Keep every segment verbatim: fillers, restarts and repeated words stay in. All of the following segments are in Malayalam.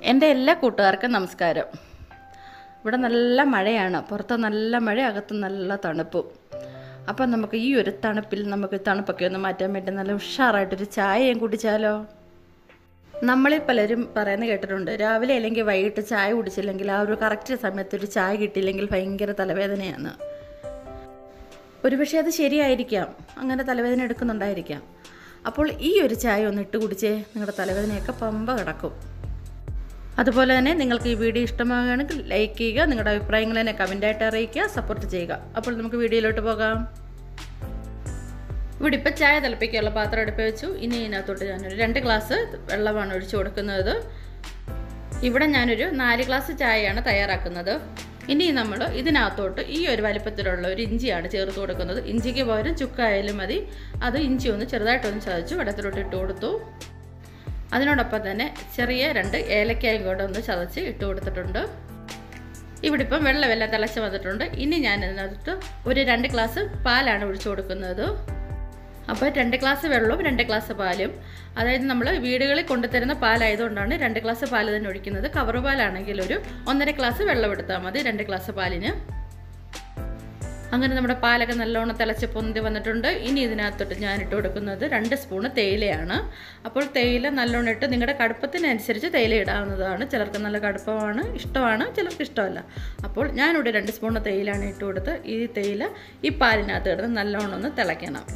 എൻ്റെ എല്ലാ കൂട്ടുകാർക്കും നമസ്കാരം. ഇവിടെ നല്ല മഴയാണ്. പുറത്ത് നല്ല മഴ, അകത്ത് നല്ല തണുപ്പും. അപ്പം നമുക്ക് ഈ ഒരു തണുപ്പിൽ നമുക്ക് തണുപ്പൊക്കെ ഒന്ന് മാറ്റാൻ വേണ്ടി നല്ല ഉഷാറായിട്ടൊരു ചായയും കുടിച്ചാലോ? നമ്മളിൽ പലരും പറയുന്നത് കേട്ടിട്ടുണ്ട്, രാവിലെ അല്ലെങ്കിൽ വൈകിട്ട് ചായ കുടിച്ചില്ലെങ്കിൽ ആ ഒരു കറക്റ്റ് സമയത്തൊരു ചായ കിട്ടിയില്ലെങ്കിൽ ഭയങ്കര തലവേദനയാണ്. ഒരുപക്ഷെ അത് ശരിയായിരിക്കാം, അങ്ങനെ തലവേദന എടുക്കുന്നുണ്ടായിരിക്കാം. അപ്പോൾ ഈ ഒരു ചായ ഒന്ന് ഇട്ട് കുടിച്ചേ, നിങ്ങളുടെ തലവേദനയൊക്കെ പമ്പ കിടക്കും. അതുപോലെ തന്നെ നിങ്ങൾക്ക് ഈ വീഡിയോ ഇഷ്ടമാകുകയാണെങ്കിൽ ലൈക്ക് ചെയ്യുക, നിങ്ങളുടെ അഭിപ്രായങ്ങൾ എന്നെ കമൻറ്റായിട്ട് അറിയിക്കുക, സപ്പോർട്ട് ചെയ്യുക. അപ്പോൾ നമുക്ക് വീഡിയോയിലോട്ട് പോകാം. ഇവിടെ ഇപ്പം ചായ തിളപ്പിക്കാനുള്ള പാത്രം അടുപ്പ് വെച്ചു. ഇനി ഇതിനകത്തോട്ട് ഞാനൊരു രണ്ട് ഗ്ലാസ് വെള്ളമാണ് ഒഴിച്ചു കൊടുക്കുന്നത്. ഇവിടെ ഞാനൊരു നാല് ഗ്ലാസ് ചായയാണ് തയ്യാറാക്കുന്നത്. ഇനി നമ്മൾ ഇതിനകത്തോട്ട് ഈ ഒരു വലിപ്പത്തിലുള്ള ഒരു ഇഞ്ചിയാണ് ചേർത്ത് കൊടുക്കുന്നത്. ഇഞ്ചിക്ക് പകരം ചുക്കായാലും മതി. അത് ഇഞ്ചി ഒന്ന് ചെറുതായിട്ടൊന്ന് ചതച്ചു വെള്ളത്തിലോട്ട് ഇട്ട് കൊടുത്തു. അതിനോടൊപ്പം തന്നെ ചെറിയ രണ്ട് ഏലക്കായും കൂടെ ഒന്ന് ചതച്ച് ഇട്ട് കൊടുത്തിട്ടുണ്ട്. ഇവിടെ ഇപ്പം വെള്ളമെല്ലാം തിളച്ച് വന്നിട്ടുണ്ട്. ഇനി ഞാൻ ഇതിനകത്ത് ഒരു രണ്ട് ഗ്ലാസ് പാലാണ് ഒഴിച്ചു കൊടുക്കുന്നത്. അപ്പോൾ രണ്ട് ഗ്ലാസ് വെള്ളവും രണ്ട് ഗ്ലാസ് പാലും, അതായത് നമ്മൾ വീടുകളിൽ കൊണ്ടുതരുന്ന പാലായതുകൊണ്ടാണ് രണ്ട് ഗ്ലാസ് പാൽ തന്നെ ഒഴിക്കുന്നത്. കവർ പാലാണെങ്കിൽ ഒരു ഒന്നര ഗ്ലാസ് വെള്ളം എടുത്താൽ മതി രണ്ട് ഗ്ലാസ് പാലിന്. അങ്ങനെ നമ്മുടെ പാലൊക്കെ നല്ലോണം തിളച്ച് പൊന്തി വന്നിട്ടുണ്ട്. ഇനി ഇതിനകത്തോട്ട് ഞാൻ ഇട്ട് കൊടുക്കുന്നത് രണ്ട് സ്പൂണ് തേയിലയാണ്. അപ്പോൾ തേയില നല്ലോണം ഇട്ട് നിങ്ങളുടെ കടുപ്പത്തിനനുസരിച്ച് തേയില ഇടാവുന്നതാണ്. ചിലർക്ക് നല്ല കടുപ്പമാണ് ഇഷ്ടമാണ്, ചിലർക്ക് ഇഷ്ടമല്ല. അപ്പോൾ ഞാനിവിടെ രണ്ട് സ്പൂണ് തേയിലാണ് ഇട്ട് കൊടുത്ത് ഈ തേയില ഈ പാലിനകത്ത് ഇടുന്ന് നല്ലോണം ഒന്ന് തിളയ്ക്കണം.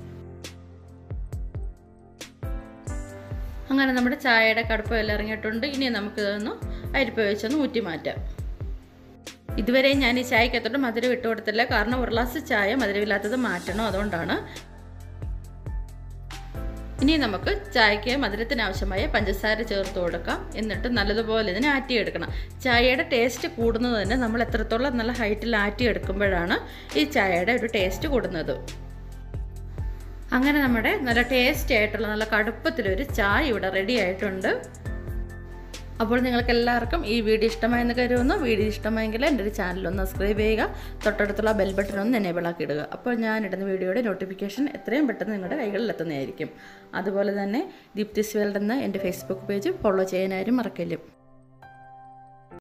അങ്ങനെ നമ്മുടെ ചായയുടെ കടുപ്പം എല്ലാം ഇറങ്ങിയിട്ടുണ്ട്. ഇനി നമുക്കിതൊന്ന് അരിപ്പ വെച്ചൊന്ന് ഊറ്റി മാറ്റാം. ഇതുവരെ ഞാൻ ഈ ചായക്കകത്തോട്ട് മധുരം ഇട്ട് കൊടുത്തില്ല, കാരണം ഒരു ഗ്ലാസ് ചായ മധുരമില്ലാത്തത് മാറ്റണം, അതുകൊണ്ടാണ്. ഇനി നമുക്ക് ചായക്ക് മധുരത്തിന് ആവശ്യമായ പഞ്ചസാര ചേർത്ത് കൊടുക്കാം. എന്നിട്ട് നല്ലതുപോലെ ഇതിനെ ആറ്റിയെടുക്കണം. ചായയുടെ ടേസ്റ്റ് കൂടുന്നത് തന്നെ നമ്മൾ എത്രത്തോളം നല്ല ഹൈറ്റിൽ ആറ്റിയെടുക്കുമ്പോഴാണ് ഈ ചായയുടെ ഒരു ടേസ്റ്റ് കൂടുന്നത്. അങ്ങനെ നമ്മുടെ നല്ല ടേസ്റ്റി ആയിട്ടുള്ള നല്ല കടുപ്പത്തിലൊരു ചായ ഇവിടെ റെഡി ആയിട്ടുണ്ട്. അപ്പോൾ നിങ്ങൾക്ക് എല്ലാവർക്കും ഈ വീഡിയോ ഇഷ്ടമായെന്ന് കരുതുന്നു. വീഡിയോ ഇഷ്ടമായെങ്കിൽ എൻ്റെ ഒരു ചാനലൊന്ന് സബ്സ്ക്രൈബ് ചെയ്യുക, തൊട്ടടുത്തുള്ള ബെൽ ബട്ടൺ ഒന്ന് എനേബിൾ ആക്കി ഇടുക. അപ്പോൾ ഞാനിടുന്ന വീഡിയോയുടെ നോട്ടിഫിക്കേഷൻ എത്രയും പെട്ടെന്ന് നിങ്ങളുടെ കൈകളിൽ എത്തുന്നതായിരിക്കും. അതുപോലെ തന്നെ ദീപ്തിസ് വേൾഡ് എന്ന എൻ്റെ ഫേസ്ബുക്ക് പേജ് ഫോളോ ചെയ്യാനാരും മറക്കല്ലും.